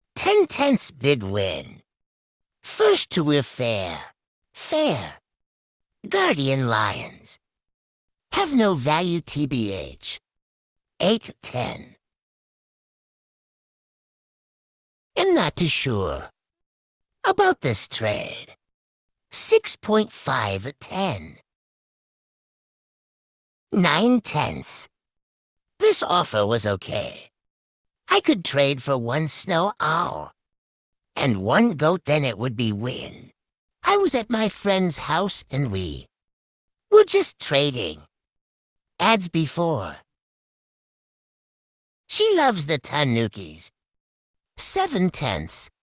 10 tenths bid win. First to we're fair. Fair. Guardian lions. Have no value tbh. 8-10. Am not too sure about this trade. 6.5-10. 9 tenths. This offer was okay. I could trade for 1 snow owl. And 1 goat, then it would be win. I was at my friend's house and we were just trading. Ads before. She loves the tanukis. 7 tenths.